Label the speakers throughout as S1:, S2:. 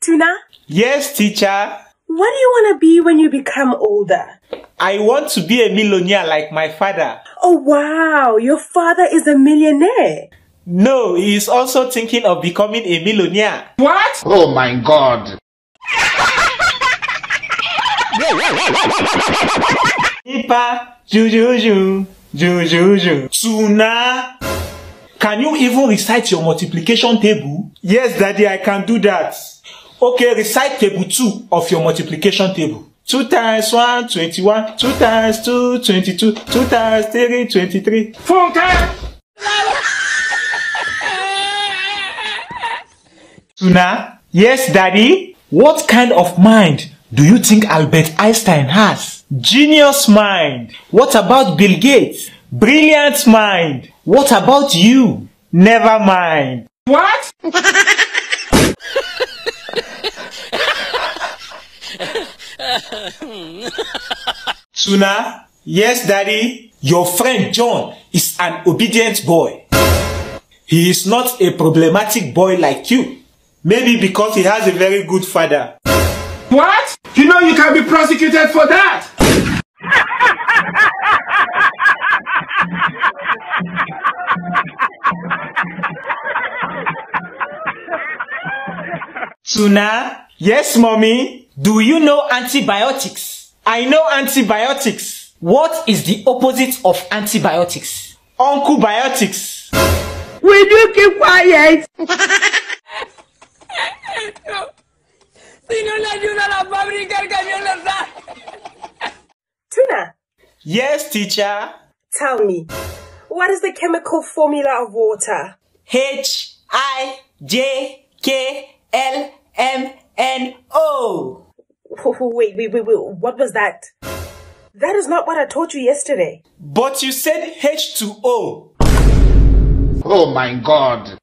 S1: Tuna?
S2: Yes, teacher.
S1: What do you want to be when you become older?
S2: I want to be a millionaire like my father.
S1: Oh wow, your father is a millionaire.
S2: No, he is also thinking of becoming a millionaire.
S3: What? Oh my God.
S2: Ipa, jujuju, jujuju. Tuna, can you even recite your multiplication table? Yes, Daddy, I can do that. Okay, recite table 2 of your multiplication table. 2 times 1, 21. 2 times 2, 22. 2 times 3, 23.
S3: Funke!
S2: Tuna? Yes, Daddy? What kind of mind do you think Albert Einstein has? Genius mind. What about Bill Gates? Brilliant mind. What about you? Never mind.
S3: What?
S2: Tuna? Yes, Daddy? Your friend John is an obedient boy. He is not a problematic boy like you. Maybe because he has a very good father.
S3: What? You know you can be prosecuted for that.
S2: Tuna? Yes, Mommy? Do you know antibiotics? I know antibiotics. What is the opposite of antibiotics? Uncle Biotics.
S1: Will you keep quiet? Tuna,
S2: Yes, teacher.
S1: tell me, what is the chemical formula of water?
S2: HIJKLMNO.
S1: Wait, what was that? That is not what I taught you yesterday.
S2: But you said H2O.
S3: Oh my God.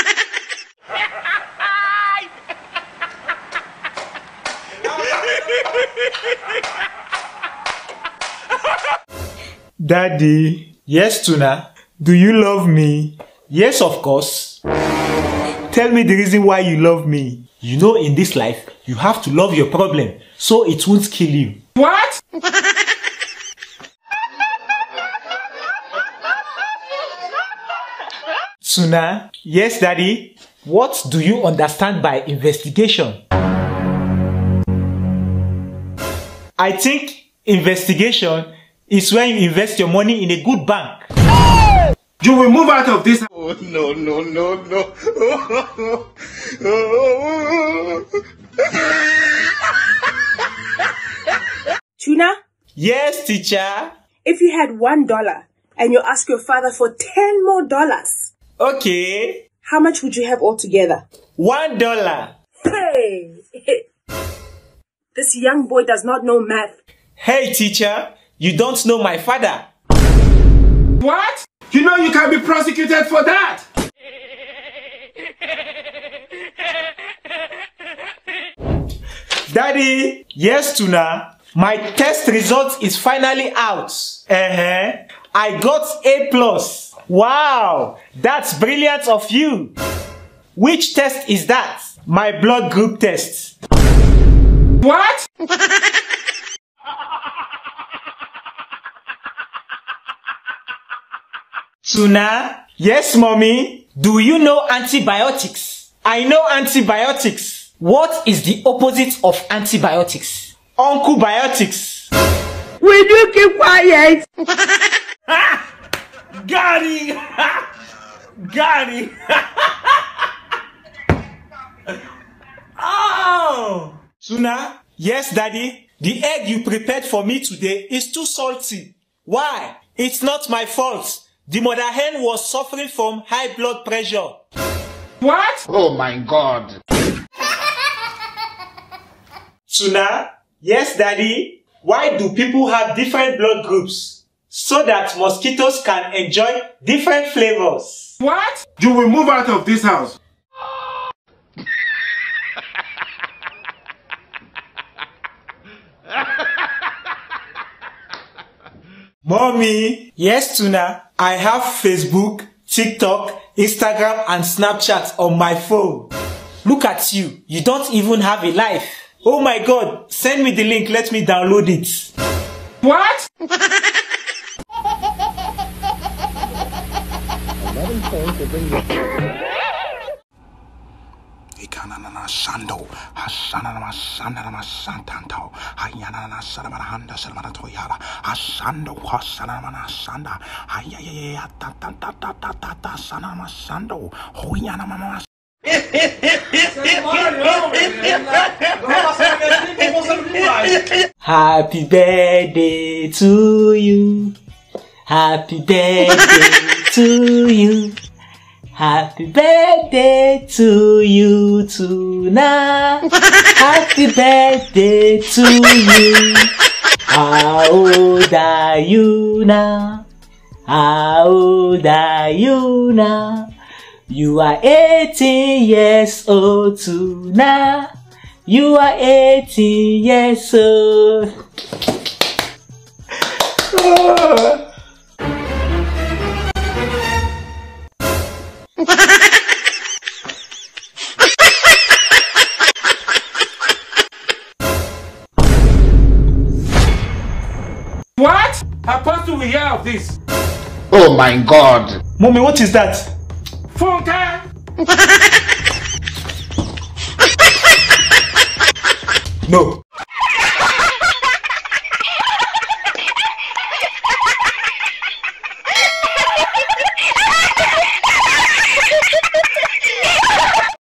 S2: Daddy. Yes, Tuna. Do you love me? Yes, of course. Tell me the reason why you love me. You know, in this life, you have to love your problem, so it won't kill you.
S3: What?
S2: Tuna? Yes, Daddy? What do you understand by investigation? I think investigation is when you invest your money in a good bank.
S3: You will move out of this. Oh, no.
S1: Tuna,
S2: Yes, teacher.
S1: if you had $1 and you ask your father for $10 more,
S2: Okay.
S1: how much would you have altogether?
S2: $1.
S1: Hey! This young boy does not know math.
S2: Hey, teacher. You don't know my father.
S3: What? You know you can be prosecuted for that.
S2: Daddy. Yes, Tuna. My test result is finally out. I got A+. Wow. That's brilliant of you. Which test is that? My blood group test.
S3: What?
S2: Tuna? Yes, Mommy? Do you know antibiotics? I know antibiotics. What is the opposite of antibiotics? Uncle Biotics.
S1: Will you keep quiet?
S2: Got it! Got it! Oh! Tuna? Yes, Daddy? The egg you prepared for me today is too salty. Why? It's not my fault. The mother hen was suffering from high blood pressure.
S3: What? Oh my God.
S2: Tuna? Yes, Daddy? Why do people have different blood groups? So that mosquitoes can enjoy different flavors.
S3: What? You will move out of this house.
S2: Mommy? Yes, Tuna? I have Facebook, TikTok, Instagram and Snapchat on my phone. Look at you. You don't even have a life. Oh my God. Send me the link. Let me download it.
S3: What?
S4: 11 points will bring you.
S5: Shando, Hasana Sandama Santanto, Hayana Salamahanda Salamatoyala, Asando, Hasanamana Sanda, Hayaya Tata Sanama Sando, Hoyana Mama.
S2: Happy birthday to you. Happy birthday to you. Happy birthday to you tonight. Happy birthday to you. How old are you now? How old are you now? You are 18 years old tonight. You are 18 years old.
S3: What? Apostle will hear of this.
S5: Oh my God.
S2: Mommy, what is that?
S3: Funka!
S2: No.